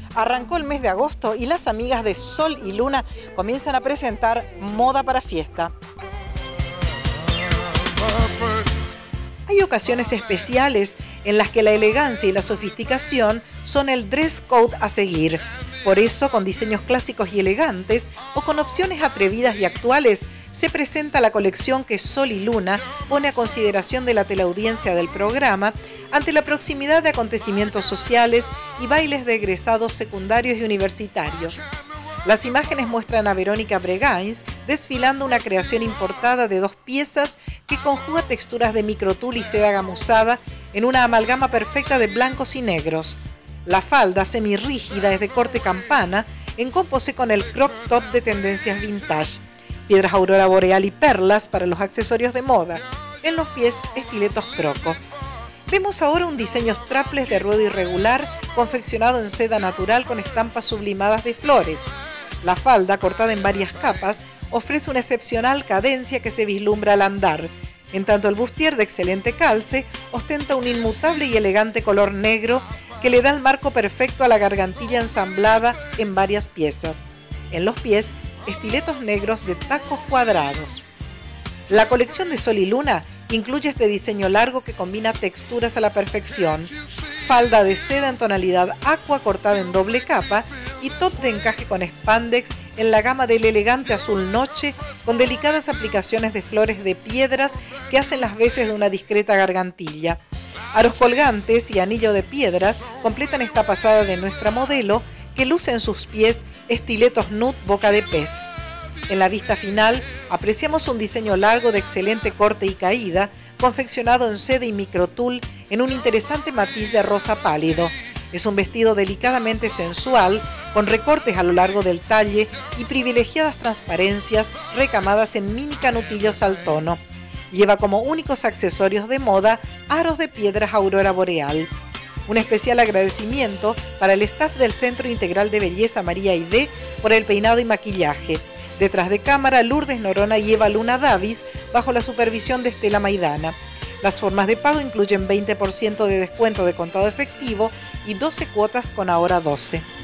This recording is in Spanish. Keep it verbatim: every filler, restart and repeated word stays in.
Arrancó el mes de agosto y las amigas de Sol y Luna comienzan a presentar moda para fiesta. Hay ocasiones especiales en las que la elegancia y la sofisticación son el dress code a seguir. Por eso, con diseños clásicos y elegantes o con opciones atrevidas y actuales, se presenta la colección que Sol y Luna pone a consideración de la teleaudiencia del programa ante la proximidad de acontecimientos sociales y bailes de egresados secundarios y universitarios. Las imágenes muestran a Verónica Bregains desfilando una creación importada de dos piezas que conjuga texturas de microtul y seda gamuzada en una amalgama perfecta de blancos y negros. La falda semirrígida es de corte campana en composé con el crop top de tendencias vintage. Piedras aurora boreal y perlas para los accesorios de moda. En los pies, estiletos croco. Vemos ahora un diseño strapless de ruedo irregular confeccionado en seda natural con estampas sublimadas de flores. La falda, cortada en varias capas, ofrece una excepcional cadencia que se vislumbra al andar. En tanto el bustier, de excelente calce, ostenta un inmutable y elegante color negro que le da el marco perfecto a la gargantilla ensamblada en varias piezas. En los pies, estiletos negros de tacos cuadrados. La colección de Sol y Luna incluye este diseño largo que combina texturas a la perfección, falda de seda en tonalidad aqua cortada en doble capa y top de encaje con spandex en la gama del elegante azul noche con delicadas aplicaciones de flores de piedras que hacen las veces de una discreta gargantilla. Aros colgantes y anillo de piedras completan esta pasada de nuestra modelo que luce en sus pies estiletos nude boca de pez. En la vista final apreciamos un diseño largo de excelente corte y caída, confeccionado en seda y microtul en un interesante matiz de rosa pálido. Es un vestido delicadamente sensual, con recortes a lo largo del talle y privilegiadas transparencias recamadas en mini canutillos al tono. Lleva como únicos accesorios de moda aros de piedras aurora boreal. Un especial agradecimiento para el staff del Centro Integral de Belleza María Aidé por el peinado y maquillaje. Detrás de cámara, Lourdes Norona y Eva Luna Davis, bajo la supervisión de Estela Maidana. Las formas de pago incluyen veinte por ciento de descuento de contado efectivo y doce cuotas con ahora doce.